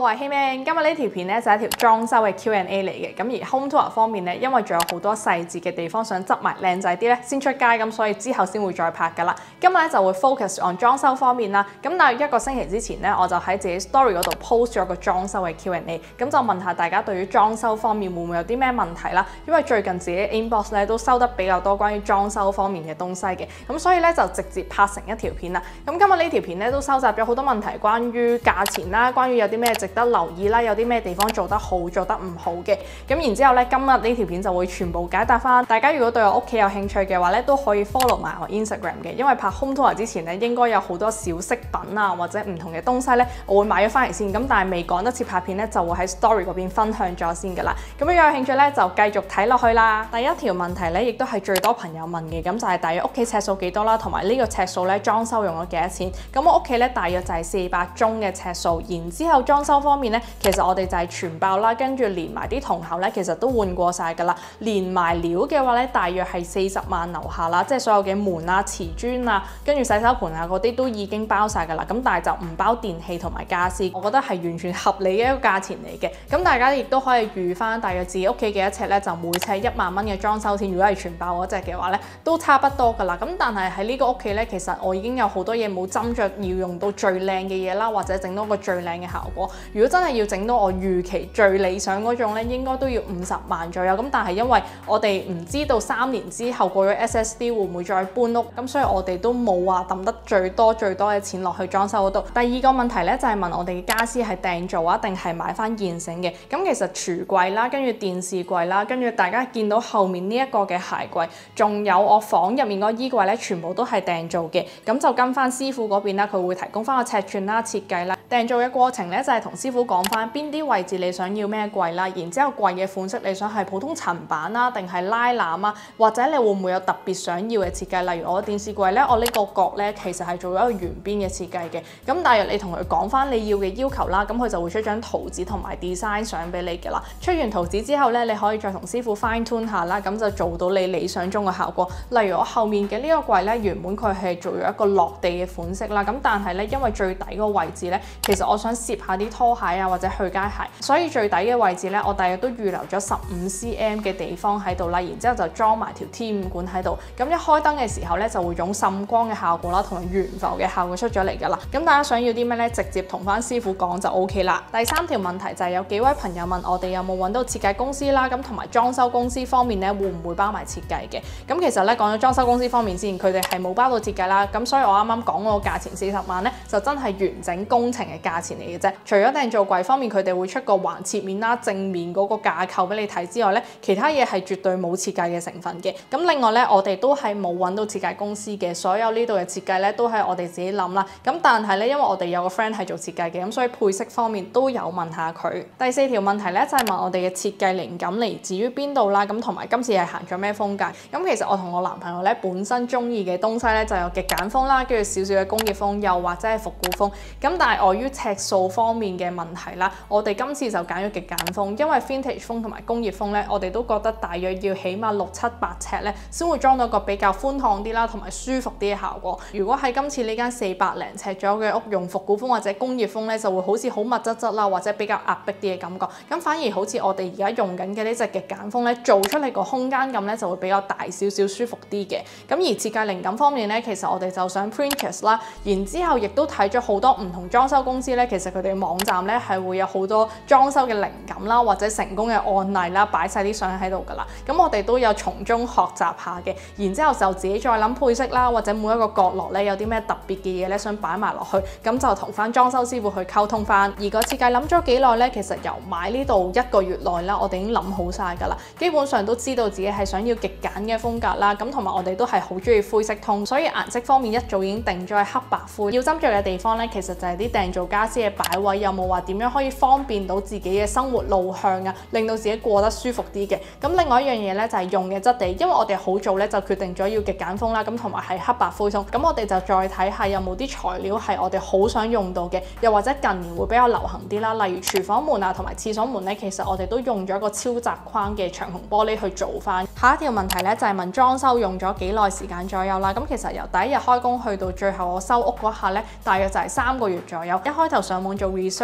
我係 Heyman， 今日呢條片咧就係一條裝修嘅 Q&A 嚟嘅。咁而 Home Tour 方面咧，因為仲有好多細節嘅地方想執埋靚仔啲咧，先出街咁，所以之後先會再拍噶啦。今日咧就會 focus on 裝修方面啦。咁大約1個星期之前咧，我就喺自己 story 嗰度 post 咗個裝修嘅 Q&A， 咁就問下大家對於裝修方面會唔會有啲咩問題啦？因為最近自己 inbox 咧都收得比較多關於裝修方面嘅東西嘅，咁所以咧就直接拍成一條片啦。咁今日呢條片咧都收集咗好多問題，關於價錢啦，關於有啲咩值得留意啦，有啲咩地方做得好，做得唔好嘅。咁然之後咧，今日呢條片就會全部解答翻。大家如果對我屋企有興趣嘅話咧，都可以 follow 埋我 Instagram 嘅，因為拍 Home Tour 之前咧，應該有好多小飾品啊，或者唔同嘅東西咧，我會買咗翻嚟先。咁但係未趕得切拍片咧，就會喺 story 嗰邊分享咗先噶啦。咁如果有興趣咧，就繼續睇落去啦。第一條問題咧，亦都係最多朋友問嘅，咁就係大約屋企尺數幾多啦，同埋呢個尺數咧裝修用咗幾多錢？咁我屋企咧大約就係400中嘅尺數，然之後裝修方面咧，其實我哋就係全包啦，跟住連埋啲銅喉咧，其實都換過晒㗎啦。連埋料嘅話咧，大約係40萬樓下啦，即係所有嘅門啊、瓷磚啊，跟住洗手盤啊嗰啲都已經包晒㗎啦。咁但係就唔包電器同埋家私，我覺得係完全合理嘅一個價錢嚟嘅。咁大家亦都可以預翻大約自己屋企幾多尺咧，就每尺1萬蚊嘅裝修錢。如果係全包嗰隻嘅話咧，都差不多㗎啦。咁但係喺呢個屋企咧，其實我已經有好多嘢冇斟酌要用到最靚嘅嘢啦，或者整到個最靚嘅效果。如果真係要整到我預期最理想嗰種咧，應該都要50萬左右。咁但係因為我哋唔知道3年之後過咗 SSD 會唔會再搬屋，咁所以我哋都冇話抌得最多嘅錢落去裝修嗰度。第二個問題咧就係問我哋嘅家私係訂做啊，定係買翻現成嘅？咁其實櫥櫃啦，跟住電視櫃啦，跟住大家見到後面呢一個嘅鞋櫃，仲有我房入面嗰個衣櫃咧，全部都係訂做嘅。咁就跟翻師傅嗰邊啦，佢會提供翻個尺寸啦、設計啦。訂做嘅過程咧就係同師傅講翻邊啲位置你想要咩櫃啦，然之後櫃嘅款式你想係普通層板啦，定係拉籃啊，或者你會唔會有特別想要嘅設計？例如我電視櫃咧，我呢個角咧其實係做咗一個圓邊嘅設計嘅。咁大約你同佢講翻你要嘅要求啦，咁佢就會出張圖紙同埋 design 相俾你嘅啦。出完圖紙之後咧，你可以再同師傅 fine tune 下啦，咁就做到你理想中嘅效果。例如我後面嘅呢個櫃咧，原本佢係做咗一個落地嘅款式啦，咁但係咧因為最底個位置咧，其實我想攝下啲拖鞋啊或者去街鞋，所以最底嘅位置咧，我大約都預留咗15cm 嘅地方喺度啦，然之後就裝埋條 T5 管喺度。咁一開燈嘅時候咧，就會種滲光嘅效果啦，同埋懸浮嘅效果出咗嚟㗎啦。咁大家想要啲咩咧，直接同翻師傅講就 OK 啦。第3條問題就係有幾位朋友問我哋有冇揾到設計公司啦，咁同埋裝修公司方面咧會唔會包埋設計嘅？咁其實咧講咗裝修公司方面先，佢哋係冇包到設計啦。咁所以我啱啱講嗰個價錢40萬咧，就真係完整工程嘅價錢嚟嘅啫。除咗訂做櫃方面，佢哋會出個橫切面啦、正面嗰個架構俾你睇之外咧，其他嘢係絕對冇設計嘅成分嘅。咁另外咧，我哋都係冇揾到設計公司嘅，所有呢度嘅設計咧都係我哋自己諗啦。咁但係咧，因為我哋有個 friend 係做設計嘅，咁所以配色方面都有問下佢。第4條問題咧就係問我哋嘅設計靈感嚟自於邊度啦，咁同埋今次係行咗咩風格？咁其實我同我男朋友咧本身中意嘅東西咧就有極簡風啦，跟住少少嘅工業風，又或者係復古風。咁但係礙於尺數方面嘅問題啦，我哋今次就揀咗極簡風，因為 vintage 風同埋工業風咧，我哋都覺得大約要起碼6、7、8尺咧，先會裝到個比較寬敞啲啦，同埋舒服啲嘅效果。如果喺今次呢間400零尺左右嘅屋用復古風或者工業風咧，就會好似好密質質啦，或者比較壓迫啲嘅感覺。咁反而好似我哋而家用緊嘅呢隻極簡風咧，做出嚟個空間感咧就會比較大少少，舒服啲嘅。咁而設計靈感方面咧，其實我哋就想 Pinterest 啦，然之後亦都睇咗好多唔同裝修公司咧，其實佢哋網站咧係會有好多裝修嘅靈感啦，或者成功嘅案例啦，擺晒啲相喺度㗎啦。咁我哋都有從中學習下嘅，然之後就自己再諗配色啦，或者每一個角落咧有啲咩特別嘅嘢咧想擺埋落去，咁就同翻裝修師傅去溝通翻。而個設計諗咗幾耐咧，其實由買呢度1個月內啦，我哋已經諗好晒㗎啦，基本上都知道自己係想要極簡嘅風格啦。咁同埋我哋都係好中意灰色通，所以顏色方面一早已經定咗係黑白灰。要斟酌嘅地方咧，其實就係啲訂做家私嘅擺位，有冇話點樣可以方便到自己嘅生活路向啊，令到自己過得舒服啲嘅。咁另外一樣嘢咧就係用嘅質地，因為我哋好早咧就決定咗要極簡風啦，咁同埋係黑白灰通。咁我哋就再睇下有冇啲材料係我哋好想用到嘅，又或者近年會比較流行啲啦，例如廚房門啊同埋廁所門咧，其實我哋都用咗一個超窄框嘅長虹玻璃去做翻。下一條問題咧就係問裝修用咗幾耐時間左右啦。咁其實由第1日開工去到最後我收屋嗰下咧，大約就係3個月左右。一開頭上網做 research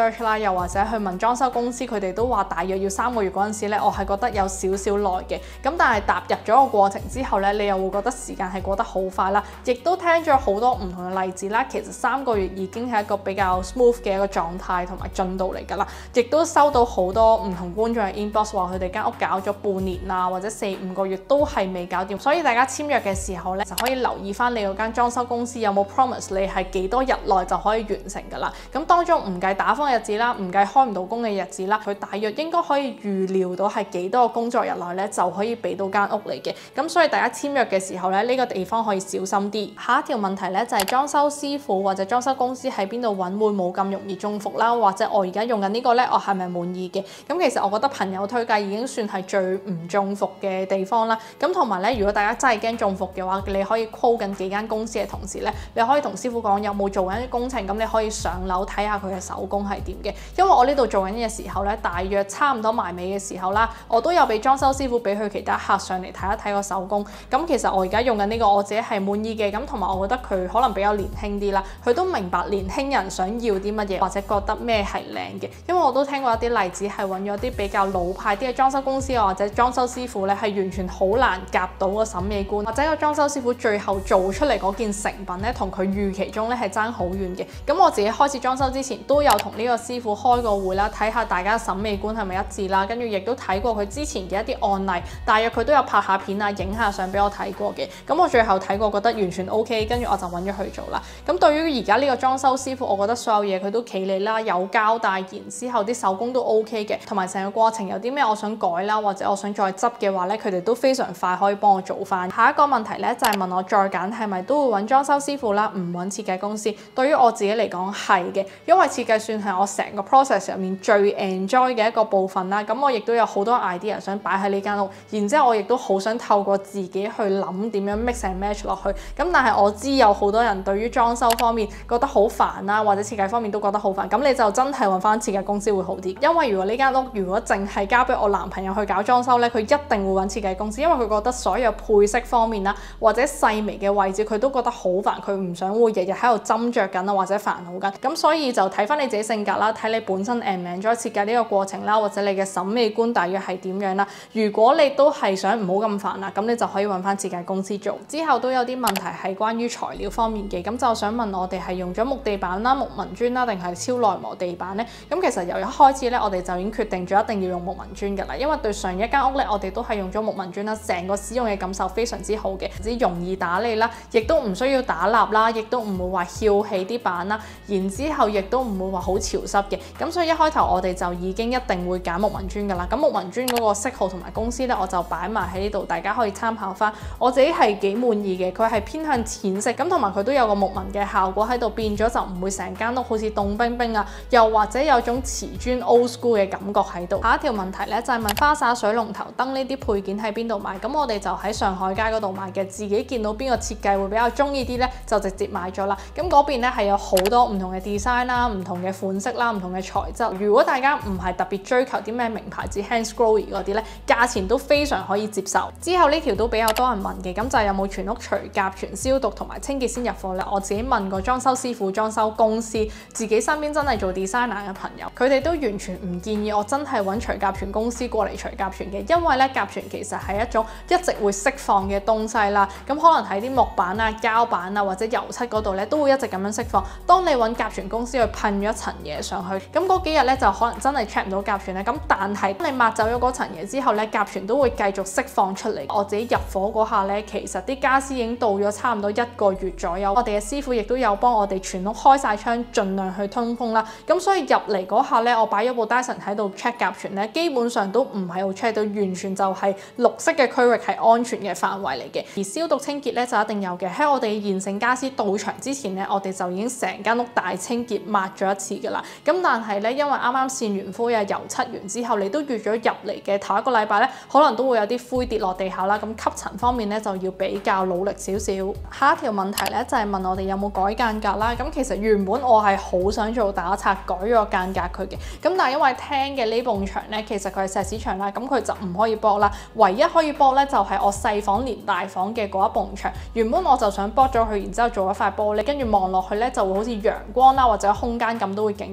research 啦，又或者去問裝修公司，佢哋都話大約要3個月嗰陣時咧，我係覺得有少少耐嘅。咁但係踏入咗個過程之後咧，你又會覺得時間係過得好快啦。亦都聽咗好多唔同嘅例子啦，其實3個月已經係一個比較 smooth 嘅一個狀態同埋進度嚟㗎啦。亦都收到好多唔同觀眾嘅 inbox 話佢哋間屋搞咗半年啊，或者4-5個月都係未搞掂。所以大家簽約嘅時候咧，就可以留意翻你嗰間裝修公司有冇 promise 你係幾多日內就可以完成㗎啦。咁當中唔計打風嘅日子啦，唔計開唔到工嘅日子啦，佢大約應該可以預料到係幾多個工作日內咧就可以俾到間屋嚟嘅。咁所以大家簽約嘅時候咧，呢個地方可以小心啲。下一條問題咧就係裝修師傅或者裝修公司喺邊度揾會冇咁容易中伏啦，或者我而家用緊呢個咧，我係咪滿意嘅？咁其實我覺得朋友推介已經算係最唔中伏嘅地方啦。咁同埋咧，如果大家真係驚中伏嘅話，你可以 call 緊幾間公司嘅同時咧，你可以同師傅講有冇做緊啲工程，咁你可以上樓睇下佢嘅手工係點嘅。因為我呢度做緊嘅時候咧，大約差唔多埋尾嘅時候啦，我都有俾裝修師傅俾佢其他客上嚟睇一睇個手工。咁其實我而家用緊呢個我自己係滿意嘅，咁同埋我覺得佢可能比較年輕啲啦，佢都明白年輕人想要啲乜嘢或者覺得咩係靚嘅。因為我都聽過一啲例子係揾咗啲比較老派啲嘅裝修公司或者裝修師傅咧，係完全好難夾到個審美觀，或者個裝修師傅最後做出嚟嗰件成品咧，同佢預期中咧係爭好遠嘅。咁我自己開始裝修之前都有同呢個師傅開個會啦，睇下大家審美觀係咪一致啦，跟住亦都睇過佢之前嘅一啲案例，大約佢都有拍下片啊、影下相俾我睇過嘅。咁我最後睇過覺得完全 OK， 跟住我就揾咗佢做啦。咁對於而家呢個裝修師傅，我覺得所有嘢佢都企理啦，有交代，然之後啲手工都 OK 嘅，同埋成個過程有啲咩我想改啦，或者我想再執嘅話咧，佢哋都非常快可以幫我做翻。下一個問題咧就係問我再揀係咪都會揾裝修師傅啦，唔揾設計公司。對於我自己嚟講係嘅，因為設計算係我成個 process 入面最 enjoy 嘅一個部分啦。咁我亦都有好多 idea 想擺喺呢間屋，然之後我亦都好想透過自己去諗點樣 mix and match 落去。咁但係我知有好多人對於裝修方面覺得好煩啦，或者設計方面都覺得好煩。咁你就真係揾翻設計公司會好啲，因為如果呢間屋如果淨係交俾我男朋友去搞裝修咧，佢一定會揾設計公司，因為佢覺得所有配色方面啦，或者細微嘅位置佢都覺得好煩，佢唔想會日日喺度斟酌緊啊，或者煩惱緊。咁所以就睇翻你自己性格啦，睇你本身enjoy設計呢個過程啦，或者你嘅審美觀大約係點樣啦。如果你都係想唔好咁煩啦，咁你就可以揾翻設計公司做。之後都有啲問題係關於材料方面嘅，咁就想問我哋係用咗木地板啦、木紋磚啦，定係超耐磨地板呢？咁其實由一開始咧，我哋就已經決定咗一定要用木紋磚㗎啦，因為對上一間屋咧，我哋都係用咗木紋磚啦，成個使用嘅感受非常之好嘅，只容易打理啦，亦都唔需要打蠟啦，亦都唔會話翹起啲板啦，然之後亦都唔會話好潮濕嘅。咁所以一開頭我哋就已經一定會揀木紋磚㗎啦。咁木紋磚嗰個色號同埋公司咧，我就擺埋喺呢度，大家可以參考翻。我自己係幾滿意嘅，佢係偏向淺色，咁同埋佢都有個木紋嘅效果喺度，變咗就唔會成間屋好似凍冰冰啊，又或者有種瓷磚 old school 嘅感覺喺度。下一條問題咧就係問花灑、水龍頭、燈呢啲配件喺邊度買？咁我哋就喺上海街嗰度買嘅，自己見到邊個設計會比較中意啲咧，就直接買咗啦。咁嗰邊咧係有好多唔同嘅 design 啦、唔同嘅款式啦、唔同嘅材質。如果大家唔係特別追求啲咩名牌子 Hansgrohe 嗰啲咧，價錢都非常可以接受。之後呢條都比較多人問嘅，咁就係有冇全屋除甲、全消毒同埋清潔先入貨咧？我自己問過裝修師傅、裝修公司，自己身邊真係做 designer 嘅朋友，佢哋都完全唔建議我真係揾除甲醛公司過嚟除甲醛嘅，因為咧甲醛其實係一種一直會釋放嘅東西啦。咁可能喺啲木板啊、膠板啊或者油漆嗰度咧，都會一直咁樣釋放。當你揾甲醛公司去噴咗一層嘢上去，咁嗰幾日咧就可能真係 check 唔到甲醛咧。咁但係你抹走咗嗰層嘢之後咧，甲醛都會繼續釋放出嚟。我自己入伙嗰下咧，其實啲家私已經到咗差唔多1個月左右。我哋嘅師傅亦都有幫我哋全屋開晒窗，盡量去通風啦。咁所以入嚟嗰下咧，我擺咗部 Dyson 喺度 check 甲醛咧，基本上都唔係好 check 到，完全就係綠色嘅區域係安全嘅範圍嚟嘅。而消毒清潔咧就一定有嘅。喺我哋現成家私到場之前咧，我哋就已經成間屋大清潔抹咗一次㗎啦。咁但係咧，因為啱啱扇完灰啊、油漆完之後，你都預咗入嚟嘅頭一個禮拜咧，可能都會有啲灰跌落地下啦。咁吸塵方面咧就要比較努力少少。下一條問題咧就係問我哋有冇改間隔啦。咁其實原本我係好想做打拆改咗個間隔佢嘅，咁但係因為廳嘅呢埲牆咧，其實佢係石屎牆啦，咁佢就唔可以剝啦。唯一可以剝咧就係我細房連大房嘅嗰一埲牆。原本我就想剝咗佢，然之後做一塊玻璃，跟住望落去咧就會好似陽光啦或者空間感都會勁啲。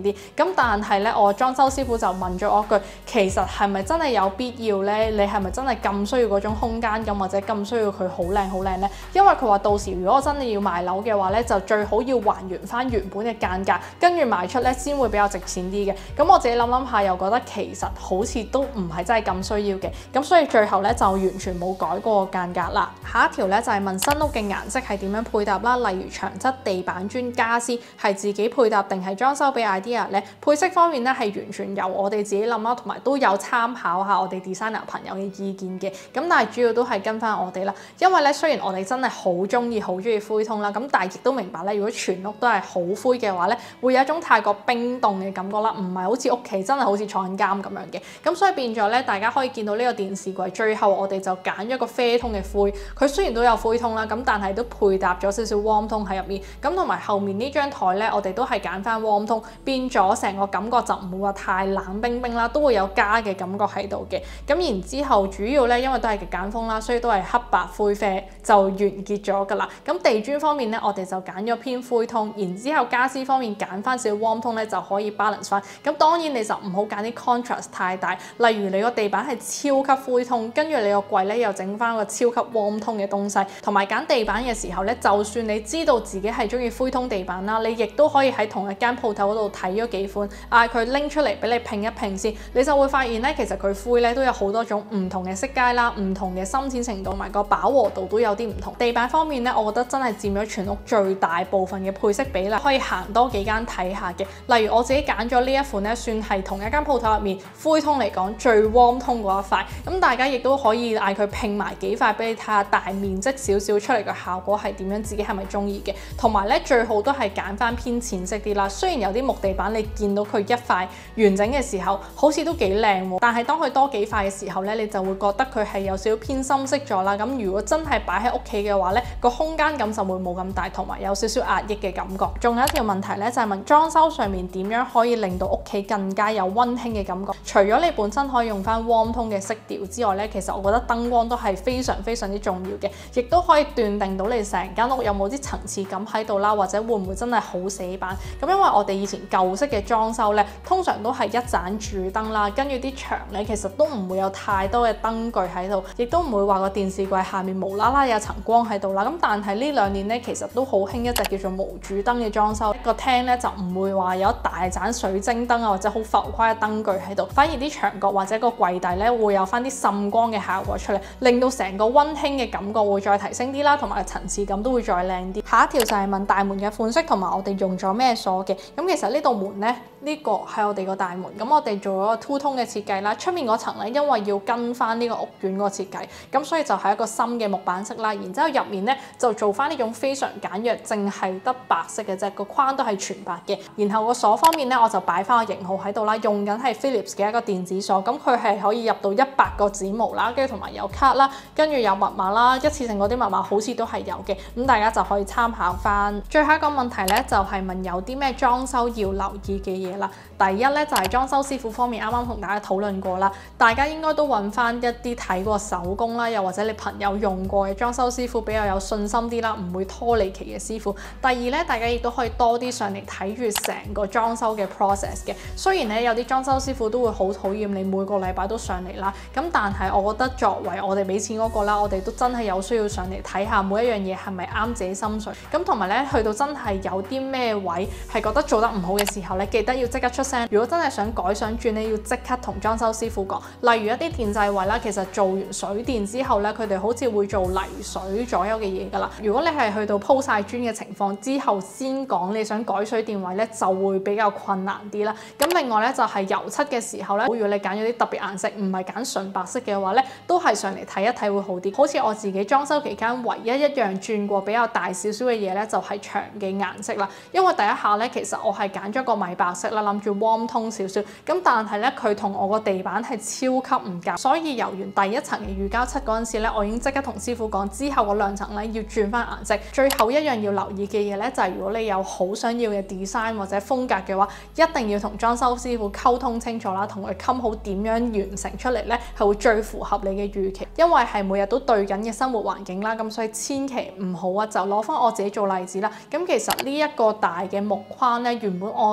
啲。咁但係咧，我裝修師傅就問咗我一句，其實係咪真係有必要咧？你係咪真係咁需要嗰種空間感，或者咁需要佢好靚好靚咧？因為佢話到時如果我真係要賣樓嘅話咧，就最好要還原翻原本嘅間隔，跟住賣出咧先會比較值錢啲嘅。咁我自己諗諗下，又覺得其實好似都唔係真係咁需要嘅。咁所以最後咧就完全冇改過個間隔啦。下一條咧就係問新屋嘅顏色係點樣配搭啦，例如牆側、地板磚、家私係自己配搭定係裝修俾 idea 咧？配色方面咧係完全由我哋自己諗啦，同埋都有參考下我哋 designer 朋友嘅意見嘅。咁但係主要都係跟翻我哋啦，因為咧雖然我哋真係好中意灰通啦，咁但係亦都明白咧，如果全屋都係好灰嘅話咧，會有一種太過冰凍嘅感覺啦，唔係好似屋企真係好似坐緊監咁樣嘅。咁所以變咗咧，大家可以見到呢個電視櫃，最後我哋就揀咗個啡通嘅灰。佢雖然都有灰通啦，咁但係都配搭咗少少 warm 通喺入面。咁同埋後面呢張台咧，我哋都係揀翻 warm 通，變咗成個感覺就唔會話太冷冰冰啦，都會有家嘅感覺喺度嘅。咁然之後主要咧，因為都係極簡風啦，所以都係黑白灰啡就完結咗㗎啦。咁地磚方面咧，我哋就揀咗偏灰通，然之後家私方面揀翻少少 warm 通咧，就可以 balance 翻。咁當然你就唔好揀啲 contrast 太大，例如你個地板係超級灰通，跟住你個櫃咧又整翻個超級 warm 通嘅東西。同埋揀地板嘅時候咧，就算你知道自己係中意灰通地板啦，你亦都可以喺同一間鋪頭嗰度睇咗幾款，嗌佢拎出嚟俾你拼一拼先，你就會發現咧，其實佢灰咧都有好多種唔同嘅色階啦，唔同嘅深淺程度同埋個飽和度都有啲唔同。地板方面咧，我覺得真係佔咗全屋最大部分嘅配色比例，可以行多幾間睇下嘅。例如我自己揀咗呢一款咧，算係同一間鋪頭入面灰通嚟講最 warm 通嗰一塊。咁大家亦都可以嗌佢拼埋幾塊俾你睇下，大面積少少出嚟嘅效果係點樣，自己係咪中意嘅？同埋咧，最好都係揀翻偏淺色啲啦。雖然有啲木地板你見到佢一塊完整嘅時候，好似都幾靚喎，但係當佢多幾塊嘅時候咧，你就會覺得佢係有少少偏深色咗啦。咁如果真係擺喺屋企嘅話咧，個空間感就會冇咁大，同埋有少少壓抑嘅感覺。仲有一條問題咧，就係問裝修上面點樣可以令到屋企更加有溫馨嘅感覺。除咗你本身可以用翻 warm 通嘅色調之外咧，其實我覺得燈光都係非常非常之重要嘅，亦都可以斷定到你成間屋有冇啲層次感喺度啦，或者會唔會真係好死板。咁因為我哋以前舊式嘅裝修咧，通常都係一盞主燈啦，跟住啲牆咧其實都唔會有太多嘅燈具喺度，亦都唔會話個電視櫃下面無啦啦有層光喺度啦。咁但係呢2年咧，其實都好興一隻叫做無主燈嘅裝修，個廳咧就唔會話有一大盞水晶燈啊，或者好浮誇嘅燈具喺度，反而啲牆角或者個櫃底咧會有翻啲滲光嘅效果出嚟，令到成個溫馨嘅感覺會再提升啲啦，同埋層次感都會再靚啲。下一條就係問大門嘅款式同埋我哋用咗咩鎖嘅。咁其實呢道門咧，呢個係我哋個大門，咁我哋做咗個 two tone 嘅設計啦。出面嗰層咧，因為要跟翻呢個屋苑個設計，咁所以就係一個深嘅木板色啦。然之後入面咧就做翻呢種非常簡約，淨係得白色嘅啫，個框都係全白嘅。然後個鎖方面咧，我就擺翻個型號喺度啦，用緊係 Philips 嘅一個電子鎖，咁佢係可以入到100個指模啦，跟住同埋有卡啦，跟住有密碼啦，一次性嗰啲密碼好似都係有嘅，咁大家就可以參考翻。最後一個問題咧就係問有啲咩裝修要留意嘅嘢啦。第一咧就係裝修師傅方面，啱啱同大家討論過啦，大家應該都揾翻一啲睇過手工啦，又或者你朋友用過嘅裝修師傅比較有信心啲啦，唔會拖你期嘅師傅。第二咧，大家亦都可以多啲上嚟睇住成個裝修嘅 process 嘅。雖然咧有啲裝修師傅都會好討厭你每個禮拜都上嚟啦，咁但係我覺得作為我哋俾錢嗰個啦，我哋都真係有需要上嚟睇下每一樣嘢係咪啱自己心水。咁同埋咧，去到真係有啲咩位係覺得做得唔好嘅時候咧，記得要即刻出聲。如果真係想改想轉咧，要即刻同裝修師傅講。例如一啲電掣位啦，其實做完水電之後咧，佢哋好似會做泥水左右嘅嘢㗎啦。如果你係去到鋪晒磚嘅情況之後先講你想改水電位咧，就會比較困難啲啦。咁另外咧就係油漆嘅時候咧，如果你揀咗啲特別顏色，唔係揀純白色嘅話咧，都係上嚟睇一睇會好啲。好似我自己裝修期間唯一一樣轉過比較大少少嘅嘢咧，就係牆嘅顏色啦。因為第一下咧，其實我係揀咗個米白色啦，諗住 warm 通少少。咁但係咧，佢同我個地板係超級唔夾，所以油完第一層嘅預膠漆嗰陣時咧，我已經即刻同師傅講，之後嗰2層咧要轉翻顏色。最後一樣要留意嘅嘢咧，就係如果你有好想要嘅 design 或者風格嘅話，一定要同裝修師傅溝通清楚啦，同佢傾好點樣完成出嚟咧，係會最符合你嘅預期。因為係每日都對緊嘅生活環境啦，咁所以千祈唔好啊！就攞翻我自己做例子啦。咁其實呢一個大嘅木框咧，原本我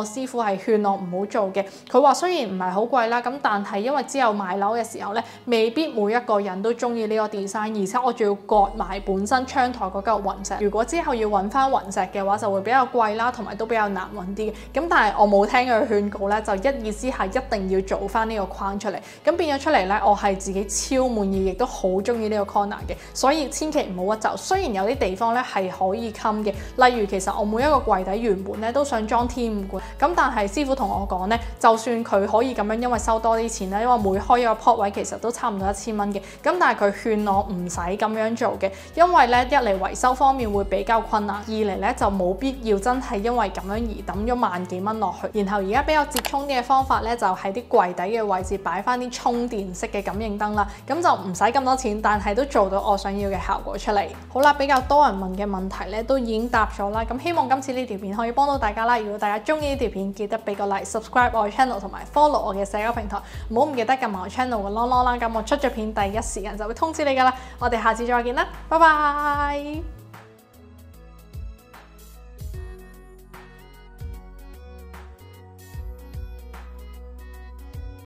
我師傅係勸我唔好做嘅。佢話雖然唔係好貴啦，咁但係因為之後買樓嘅時候咧，未必每一個人都中意呢個 design， 而且我仲要割埋本身窗台嗰嚿雲石。如果之後要揾翻雲石嘅話，就會比較貴啦，同埋都比較難揾啲嘅。咁但係我冇聽佢勸告咧，就一意之下一定要做翻呢個框出嚟。咁變咗出嚟咧，我係自己超滿意，亦都好中意呢個 corner 嘅。所以千祈唔好屈就。雖然有啲地方咧係可以冚嘅，例如其實我每一個櫃底原本咧都想裝天五罐，咁但係師傅同我講咧，就算佢可以咁樣，因為收多啲錢咧，因為每開一個 pot 位其實都差唔多1000蚊嘅，咁但係佢勸我唔使咁樣做嘅，因為咧一嚟維修方面會比較困難，二嚟咧就冇必要真係因為咁樣而抌咗萬幾蚊落去。然後而家比較折衷啲嘅方法咧，就喺啲櫃底嘅位置擺翻啲充電式嘅感應燈啦，咁就唔使咁多錢，但係都做到我想要嘅效果出嚟。好啦，比較多人問嘅問題咧都已經答咗啦，咁希望今次呢條片可以幫到大家啦。如果大家中意呢條片，記得俾個 like、subscribe 我嘅 channel 同埋 follow 我嘅社交平台，唔好唔記得撳埋我 channel 嘅 long 啦，咁我出咗片第一時間就會通知你噶啦。我哋下次再見啦，拜拜。